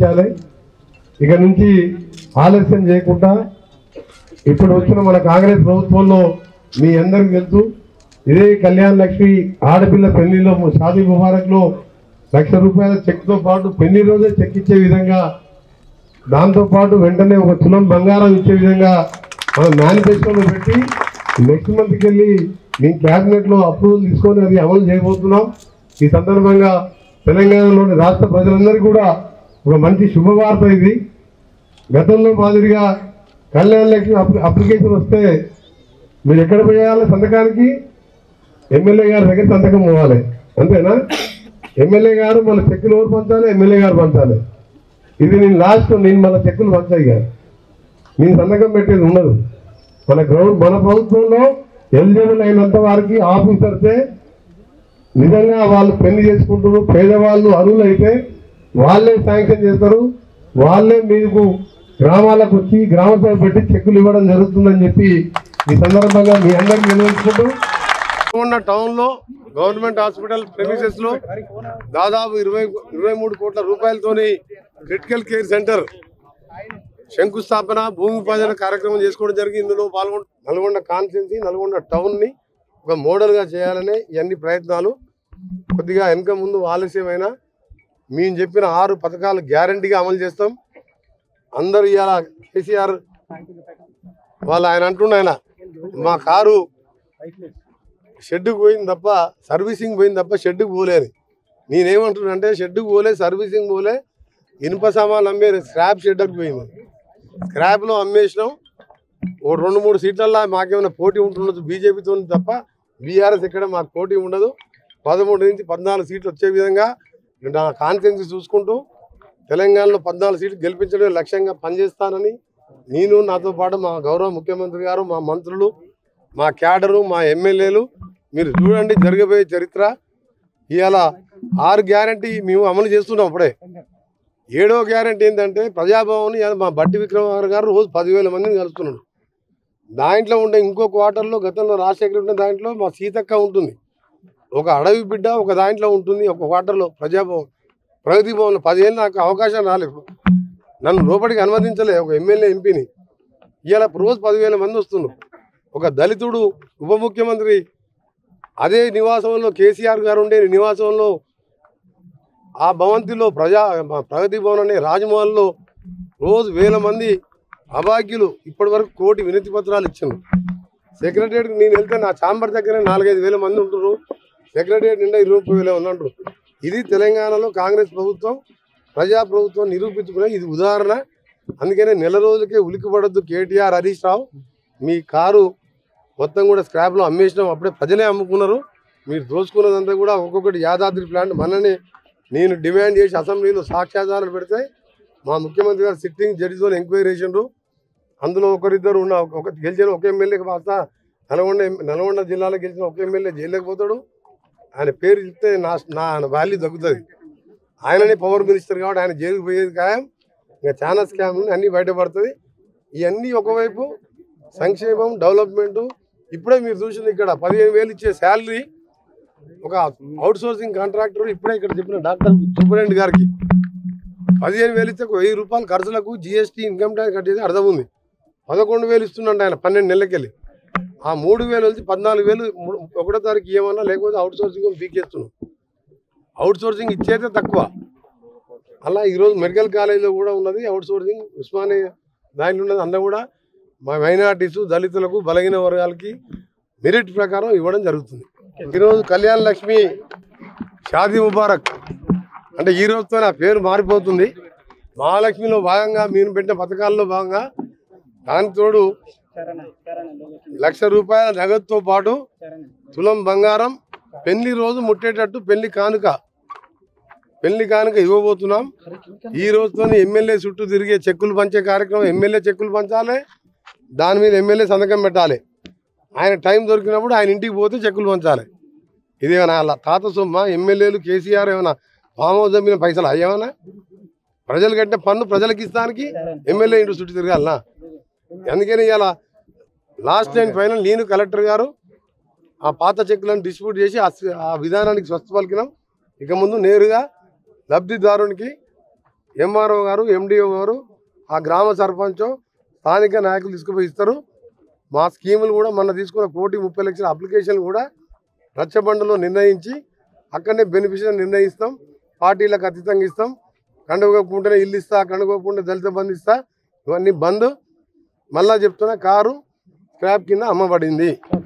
ఆలోచించాలి. ఇక నుంచి ఆలస్యం చేయకుండా ఇప్పుడు వచ్చిన మన కాంగ్రెస్ ప్రభుత్వంలో మీ అందరికి తెలుసు, ఇదే కళ్యాణ్ లక్ష్మి ఆడపిల్ల పెళ్లిలో షాదీ ముబారక్లో ₹1,00,000 చెక్తో పాటు పెళ్లి రోజే చెక్ ఇచ్చే విధంగా, దాంతోపాటు వెంటనే ఒక తులం బంగారం ఇచ్చే విధంగా మనం మేనిఫెస్టోలో పెట్టి నెక్స్ట్ మంత్కి వెళ్ళి మీ క్యాబినెట్లో అప్రూవల్ తీసుకొని అది అమలు చేయబోతున్నాం. ఈ సందర్భంగా తెలంగాణలోని రాష్ట్ర ప్రజలందరికీ కూడా ఒక మంచి శుభవార్త ఇది. గతంలో మాదిరిగా కళ్యాణ లక్ష్మి అప్లికేషన్ వస్తే మీరు ఎక్కడ పోయాలి సంతకానికి? ఎమ్మెల్యే గారి దగ్గర సంతకం పోవాలి, అంతేనా? ఎమ్మెల్యే గారు మన చెక్కులు ఎవరు పంచాలి? ఎమ్మెల్యే గారు పంచాలి. ఇది నేను మన చెక్కులు పంచాయి గారు, నేను సంతకం పెట్టేది ఉండదు. మన ప్రభుత్వంలో ఎలిజిబుల్ అయినంత వారికి ఆఫీసర్సే నిజంగా వాళ్ళు పెళ్లి చేసుకుంటారు, పేదవాళ్ళు అర్హులు అయితే వాళ్ళే శాంక్షన్ చేస్తారు, వాళ్ళే మీకు గ్రామాలకు వచ్చి గ్రామ సభ పెట్టి చెక్కులు ఇవ్వడం జరుగుతుందని చెప్పి ఈ సందర్భంగా మీ అందరికీ నిర్వహించుకుంటూ, టౌన్లో గవర్నమెంట్ హాస్పిటల్ ప్రెమిసెస్ లో దాదాపు 23 కోట్ల రూపాయలతోని క్రిటికల్ కేర్ సెంటర్ శంకుస్థాపన, భూమి పూజన కార్యక్రమం చేసుకోవడం జరిగింది. ఇందులో నల్గొండ కాన్స్టిట్యున్సీ, నల్గొండ టౌన్ ని ఒక మోడల్ గా చేయాలనే ఇవన్నీ ప్రయత్నాలు. కొద్దిగా వెనక ముందు ఆలస్యమైన మేము చెప్పిన 6 పథకాలు గ్యారంటీగా అమలు చేస్తాం. అందరూ ఇవాళ కేసీఆర్ వాళ్ళు ఆయన అంటున్న మా కారు షెడ్డుకు పోయింది తప్ప సర్వీసింగ్ పోయింది తప్ప షెడ్డుకు పోలేని. నేనేమంటున్నానంటే షెడ్డుకు పోలే, సర్వీసింగ్ పోలే, ఇనుప సామాన్లు అమ్మే స్క్రాప్ షెడ్కి పోయింది. స్క్రాప్లో అమ్మేసినాం. ఓ 2-3 సీట్లల్లో మాకేమైనా పోటీ ఉంటుండదు బీజేపీతో తప్ప, బీఆర్ఎస్ ఎక్కడ మాకు పోటీ ఉండదు. 13 నుంచి 14 సీట్లు వచ్చే విధంగా నా కాన్ఫిడెన్స్ చూసుకుంటూ తెలంగాణలో 14 సీట్లు గెలిపించడం లక్ష్యంగా పనిచేస్తానని నేను, నాతో పాటు మా గౌరవ ముఖ్యమంత్రి గారు, మా మంత్రులు, మా క్యాడరు, మా ఎమ్మెల్యేలు మీరు చూడండి జరగబోయే చరిత్ర. ఇవాళ 6 గ్యారంటీ మేము అమలు చేస్తున్నాం. అప్పుడే 7వ గ్యారంటీ ఏంటంటే ప్రజాభవన్. మా బట్టి విక్రమార్క గారు రోజు 10,000 మందిని కలుస్తున్నాడు. దాంట్లో ఉండే ఇంకో క్వార్టర్లో గతంలో రాజశేఖర్ ఉండే దాంట్లో మా సీతక్క ఉంటుంది. ఒక అడవి బిడ్డ ఒక దాంట్లో ఉంటుంది, ఒక క్వార్టర్లో ప్రజాభవన్, ప్రగతి భవన్. 10 ఏళ్ళు నాకు అవకాశం రాలేదు, నన్ను లోపలికి అనుమతించలే ఒక ఎమ్మెల్యే ఎంపీని. ఇవాళ రోజు 10,000 మంది వస్తున్నారు. ఒక దళితుడు ఉప ముఖ్యమంత్రి అదే నివాసంలో కేసీఆర్ గారు ఉండే నివాసంలో ఆ భవంతిలో ప్రగతి భవన్ అనే రాజ్మహల్లో రోజు 1000 మంది అభాగ్యులు ఇప్పటి వరకు 1 కోటి వినతి పత్రాలు ఇచ్చారు. సెక్రటరియట్కి నేను వెళ్తే నా ఛాంబర్ దగ్గర 4-5 వేల మంది ఉంటున్నారు. సెక్రటరియట్ నిండా 20,000 ఉన్నట్టు. ఇది తెలంగాణలో కాంగ్రెస్ ప్రభుత్వం ప్రజాప్రభుత్వం నిరూపించుకునే ఇది ఉదాహరణ. అందుకనే నెల రోజులకే ఉలికిపడద్దు కేటీఆర్, హరీష్ రావు. మీ కారు మొత్తం కూడా స్క్రాప్లో అమ్మేసినాం. అప్పుడే ప్రజలే అమ్ముకున్నారు. మీరు దోచుకున్నదంతా కూడా ఒక్కొక్కటి యాదాద్రి ప్లాంట్ మనని నేను డిమాండ్ చేసి అసెంబ్లీలో సాక్ష్యాధారాలు పెడితే మా ముఖ్యమంత్రి గారు సిట్టింగ్ జడ్జితో ఎంక్వైరీ చేసిండ్రు. అందులో ఒకరిద్దరు ఉన్న గెలిచిన ఒక ఎమ్మెల్యేకి కాస్త నల్గొండ జిల్లాలో గెలిచిన ఒక ఎమ్మెల్యే జైలుకి పోతాడు. ఆయన పేరు చెప్తే నా వాల్యూ తగ్గుతుంది. ఆయననే పవర్ మినిస్టర్ కాబట్టి ఆయన జైలుకి పోయేది ఖాయం. ఇంకా చాలా స్కామ్లు అన్నీ బయటపడుతుంది. ఇవన్నీ ఒకవైపు సంక్షేమం, డెవలప్మెంటు. ఇప్పుడే మీరు చూసింది ఇక్కడ 15,000 ఇచ్చే శాలరీ ఒక అవుట్ సోర్సింగ్ కాంట్రాక్టర్ ఇప్పుడే ఇక్కడ చెప్పిన డాక్టర్ సూపరింటెండెంట్ గారికి 15,000 ఇస్తే ₹1,000 ఖర్చులకు జీఎస్టీ, ఇన్కమ్ ట్యాక్స్ కట్టేది అర్థం ఉంది. 11,000 ఇస్తుందంట ఆయన 12 నెలలకెళ్ళి. ఆ 3,000 వచ్చి 14,000 1వ తారీఖు ఇవ్వమన్నా, లేకపోతే అవుట్ సోర్సింగ్ పీకేస్తున్నాం. అవుట్ సోర్సింగ్ ఇచ్చేదే తక్కువ. అలా ఈరోజు మెడికల్ కాలేజీలో కూడా ఉన్నది అవుట్ సోర్సింగ్. ఉస్మానియా దాంట్లో ఉన్నది. అందులో కూడా మా మైనార్టీసు, దళితులకు, బలహీన వర్గాలకి మెరిట్ ప్రకారం ఇవ్వడం జరుగుతుంది. ఈరోజు కళ్యాణ్ లక్ష్మి షాదీ ముబారక్ అంటే ఈ రోజుతో నా పేరు మారిపోతుంది. మహాలక్ష్మిలో భాగంగా మీరు పెట్టిన పథకాల్లో భాగంగా దాని తోడు ₹1,00,000 నగదుతో పాటు తులం బంగారం, పెళ్లి రోజు ముట్టేటట్టు పెళ్లి కానుక ఇవ్వబోతున్నాం. ఈ రోజుతో ఎమ్మెల్యే చుట్టూ తిరిగే చెక్కులు పంచే కార్యక్రమం. ఎమ్మెల్యే చెక్కులు పంచాలి, దాని మీద ఎమ్మెల్యే సంతకం పెట్టాలి. ఆయన టైం దొరికినప్పుడు ఆయన ఇంటికి పోతే చెక్కులు పంచాలి. ఇదేమన్నా తాత సొమ్మ? ఎమ్మెల్యేలు కేసీఆర్ ఏమైనా ఫామ్ హౌస్ అమ్మిన పైసలు అయ్యేమన్నా? ప్రజలు కట్టిన పన్ను ప్రజలకు ఇస్తానికి ఎమ్మెల్యే ఇంటి చుట్టూ తిరగాలనా? అందుకని ఇలా లాస్ట్ అండ్ ఫైనల్ నేను కలెక్టర్ గారు ఆ పాత చెక్కులను డిస్ట్రిబ్యూట్ చేసి ఆ విధానానికి స్వస్థ పలికినాం. ఇక ముందు నేరుగా లబ్ధిదారునికి ఎంఆర్ఓ గారు ఎండిఓ గారు ఆ గ్రామ సర్పంచ్ స్థానిక నాయకులు తీసుకుపోయి ఇస్తారు. మా స్కీములు కూడా మొన్న తీసుకున్న 1,30,00,000 అప్లికేషన్లు కూడా రచ్చబండలో నిర్ణయించి అక్కడనే బెనిఫిషియరీ నిర్ణయిస్తాం. పార్టీలకు అతీతంగా ఇస్తాం. కండుకోకుండానే ఇల్లు ఇస్తా, కండుకోకుండా దళిత బంధు ఇస్తా, ఇవన్నీ బంద్. మళ్ళా చెప్తున్నా, కారు స్క్రాప్ కింద అమ్మబడింది.